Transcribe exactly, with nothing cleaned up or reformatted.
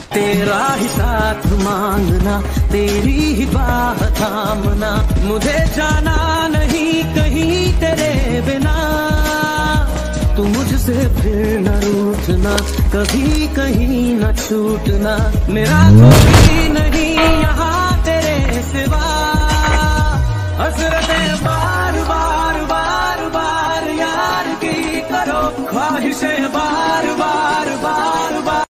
तेरा ही साथ मांगना, तेरी ही बाह थामना, मुझे जाना नहीं कहीं तेरे बिना। तू मुझसे फिर न रूठना, कभी कहीं न छूटना, मेरा कोई नहीं यहाँ तेरे सिवा। हसरतें बार बार बार बार यार की करो, ख्वाहिशें बार बार बार बार